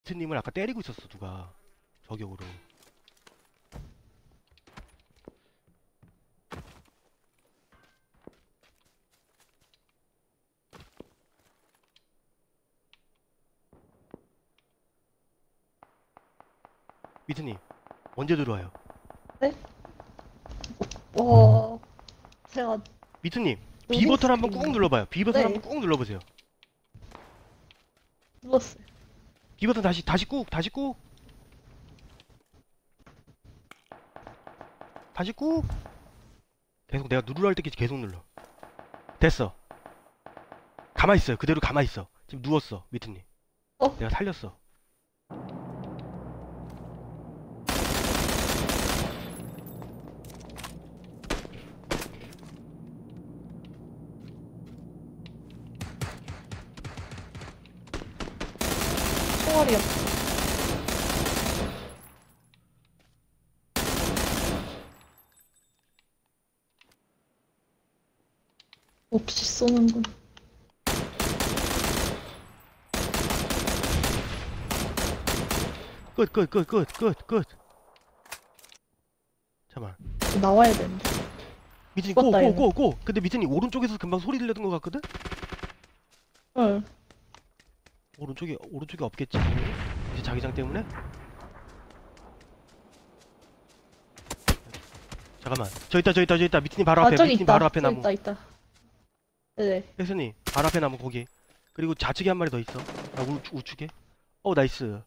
미트님을 아까 때리고 있었어 누가 저격으로. 미트님 언제 들어와요? 네? 제가 미트님 B 버튼 한번 꾹 눌러봐요. B 버튼 네. 한번 꾹 눌러보세요. 눌렀어요. B 버튼 다시 꾹 계속 내가 누르라 할 때까지 계속 눌러. 됐어. 가만히 있어요. 그대로 가만히 있어. 지금 누웠어 미트님. 내가 살렸어. 총알이요. 없이 쏘는군. 끝. 잠깐만. 나와야 되는데. 미트님 죽었다, 얘는. 고. 근데 미트님 오른쪽에서 금방 소리 들렸던 것 같거든? 응. 오른쪽에 없겠지. 이제 자기장 때문에? 잠깐만. 저 있다. 미트님 바로 앞에. 저기 미트님 있다. 바로 앞에 나무. 있다. 네네. 혜선님 바로 앞에 나무 거기. 그리고 좌측에 한 마리 더 있어. 우측에. 나이스.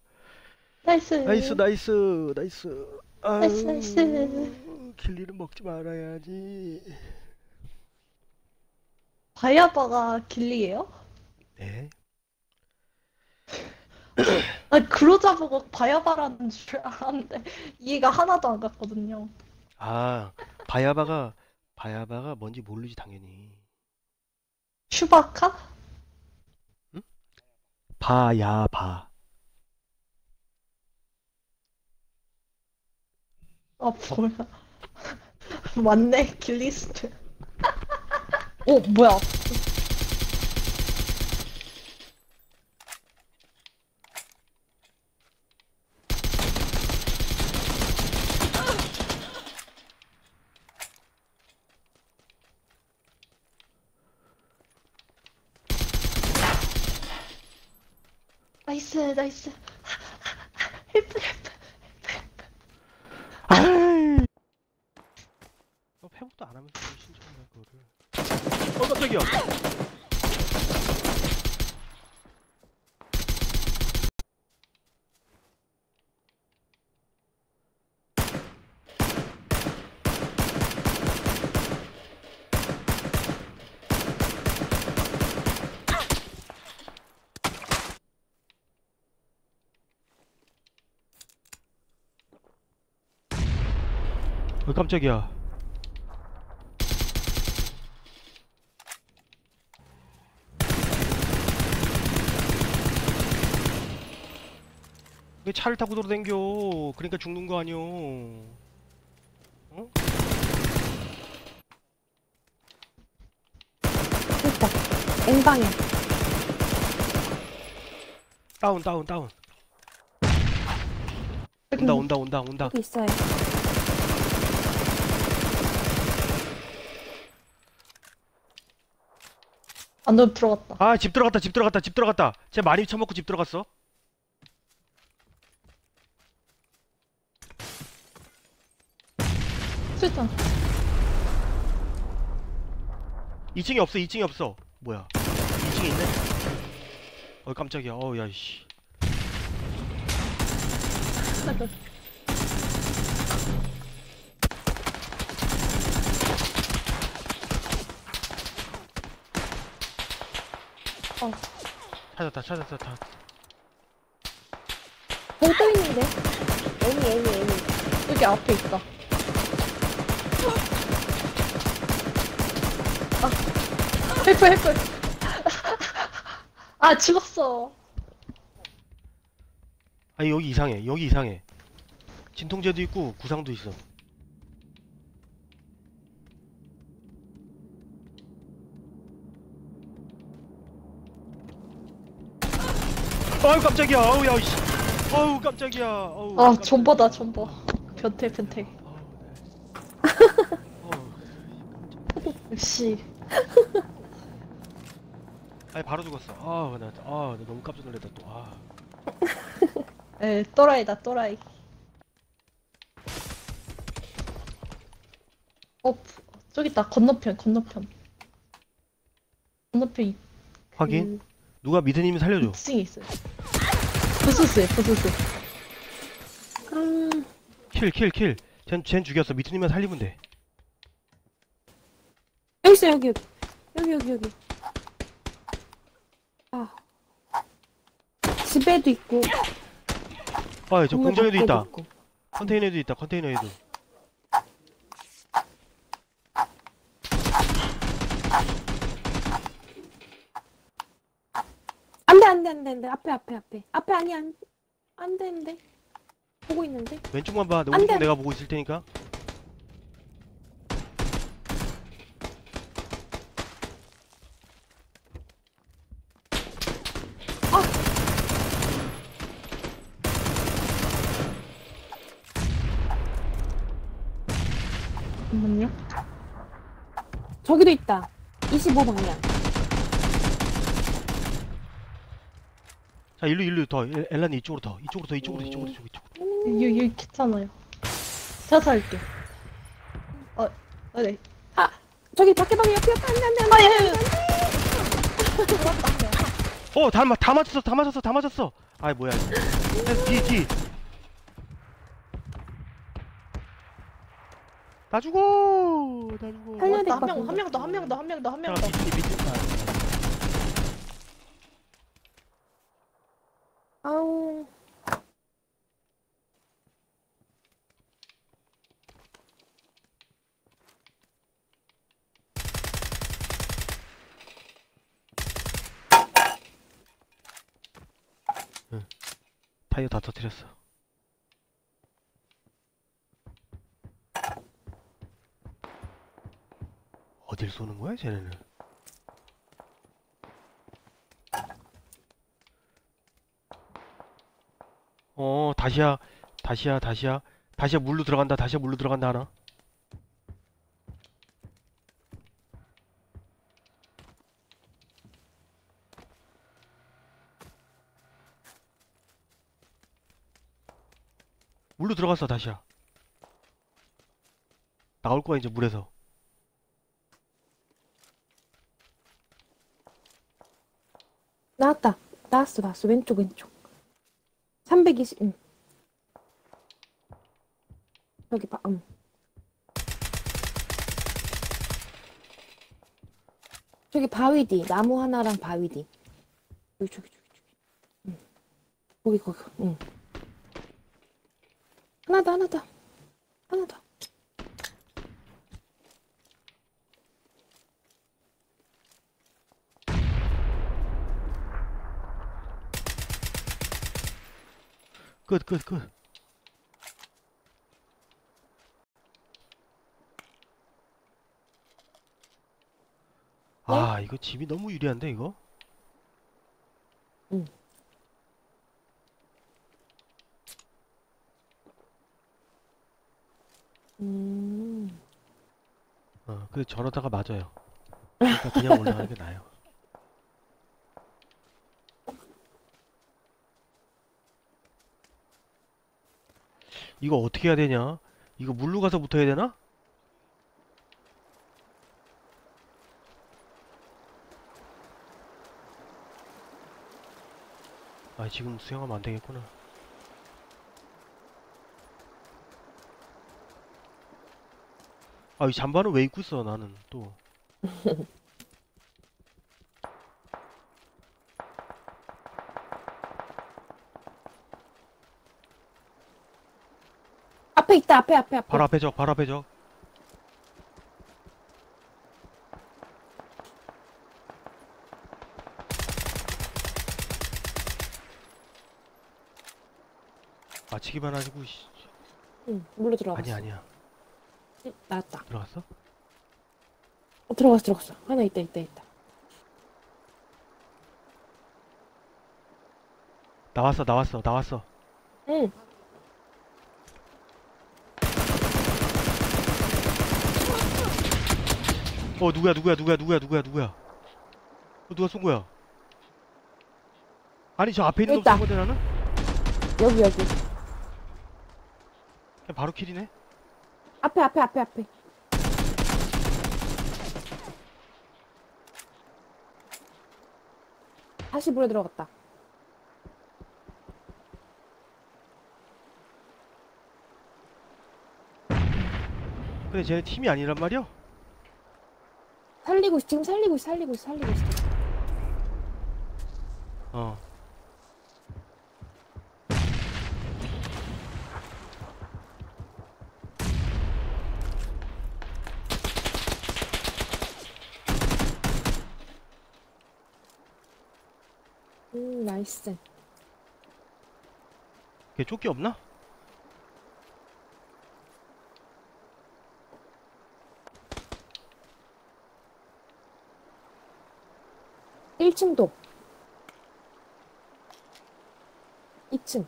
나이스. 아유, 나이스. 길리는 먹지 말아야지. 바야바가 길리예요? 네. 아니, 그러자 보고 바야바라는 줄 알았는데 이해가 하나도 안 갔거든요. 아, 바야바가 뭔지 모르지 당연히. 슈바카? 응? 바야바. 뭐야. 맞네, 길리스트. 뭐야. 나이스. 헬프. 아이. 회복도 안 하면서 신청한 거를. 깜짝이야. 깜짝이야. 왜 차를 타고 돌아댕겨? 그러니까 죽는 거 아니여. 어? 됐다. N방에. 다운. 온다. 여기 있어요. 안으로 들어갔다. 아, 집 들어갔다. 쟤 많이 처먹고 집 들어갔어. 수류탄. 2층이 없어. 뭐야? 2층에 있네? 깜짝이야. 야, 씨. 찾았다. 거기 또 있는데? 애니. 여기 앞에 있다. 헬프. 죽었어. 아니, 여기 이상해. 진통제도 있고 구상도 있어. 아유 깜짝이야. 아우 야 씨. 어우 깜짝이야. 어우, 아, 깜짝이야. 존버다, 존버. 변태, 변태. 어우, 역시. 아니 바로 죽었어. 나 너무 깜짝 놀랐다 또. 에, 또라이다, 또라이. 저기 있다, 건너편, 건너편. 건너편 확인. 누가 미드님이 살려줘. 2층에 있어요. 부스스에, 부스스. 킬. 쟨 죽였어. 미드님만 살리면 돼. 여기 있어, 여기. 여기. 아. 집에도 있고. 저 건물 공장에도 밖에도 있다. 있고. 컨테이너에도 있다. 컨테이너에도. 안 돼. 앞에 아니, 안 되는데. 보고 있는데. 왼쪽만 봐. 내 안 오른쪽 돼. 내가 보고 있을 테니까. 잠깐만요. 저기도 있다. 25방향. 자, 일로 더. 엘란이 이쪽으로 더. 이쪽으로. 여기 괜찮아요. 제가 살게. 네. 저기 밖에 방에 옆에 안 돼. 아, 예. 다 맞았어. 아이, 뭐야, 이거. 뒤. 나 죽어. 살려야 될 것 한 명 더. 밑에. 아우. 타이어 다 터뜨렸어. 어딜 쏘는 거야, 쟤네는? 다시야 물로 들어간다. 하나. 물로 들어갔어, 다시야. 나올 거야, 이제 물에서. 나왔다. 나왔어. 왼쪽. 320, 여기 봐, 저기 바위 뒤. 나무 하나랑 바위 뒤. 저기. 거기. 하나 더. 끝. 이거 집이 너무 유리한데, 이거? 응. 근데 저러다가 맞아요. 그러니까 그냥 올라가는 게 나아요. 이거 어떻게 해야 되냐? 이거 물로 가서 붙어야 되나? 지금 수영하면 안 되겠구나. 이 잠바는 왜 입고 있어, 나는 또. 앞에 있다. 앞에. 바로 앞에 적. 맞히기만 하시고, 씨. 응, 물로 들어갔어. 아니야. 나왔다. 들어갔어? 들어갔어. 하나 있다. 나왔어. 응. 누구야? 누가 쏜 거야? 아니, 저 앞에 있는 놈 있다. 쏜 건데, 나는? 여기. 그냥 바로 킬이네? 앞에. 다시 물에 들어갔다. 근데 쟤네 팀이 아니란 말이야? 지금 살리고 있어. 어. 나이스. 걔 조끼 없나? 일층도 2층.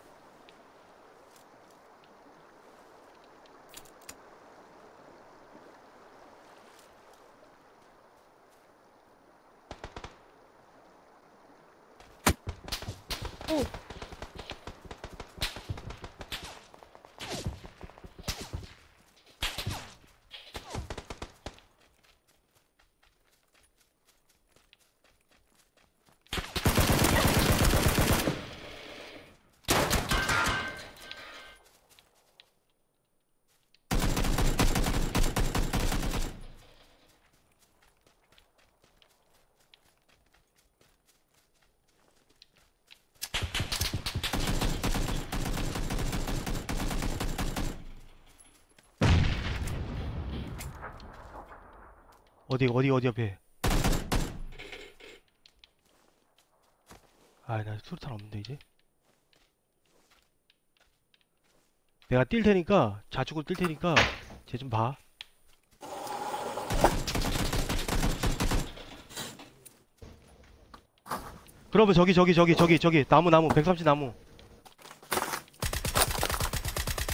어디 옆에? 나 수류탄 없는데, 이제? 내가 뛸 테니까, 좌측으로 뛸 테니까, 쟤 좀 봐. 그러면 저기, 나무, 130 나무.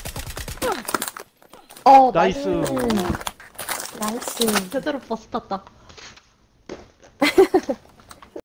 나이스. 나이스. 제대로 버스 탔다.